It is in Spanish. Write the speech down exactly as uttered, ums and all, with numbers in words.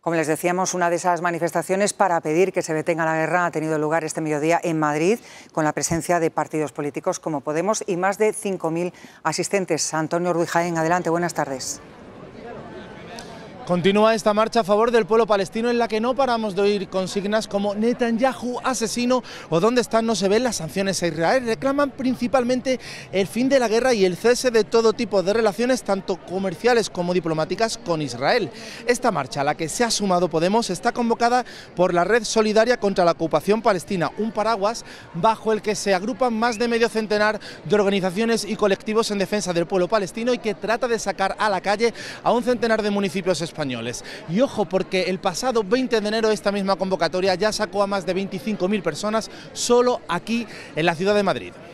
Como les decíamos, una de esas manifestaciones para pedir que se detenga la guerra ha tenido lugar este mediodía en Madrid, con la presencia de partidos políticos como Podemos y más de cinco mil asistentes. Antonio Ruiz Jaén, adelante, buenas tardes. Continúa esta marcha a favor del pueblo palestino en la que no paramos de oír consignas como Netanyahu asesino o ¿dónde están? No se ven las sanciones a Israel. Reclaman principalmente el fin de la guerra y el cese de todo tipo de relaciones, tanto comerciales como diplomáticas, con Israel. Esta marcha, a la que se ha sumado Podemos, está convocada por la Red Solidaria contra la Ocupación Palestina, un paraguas bajo el que se agrupan más de medio centenar de organizaciones y colectivos en defensa del pueblo palestino y que trata de sacar a la calle a un centenar de municipios españoles. Españoles. Y ojo, porque el pasado veinte de enero esta misma convocatoria ya sacó a más de veinticinco mil personas solo aquí en la ciudad de Madrid.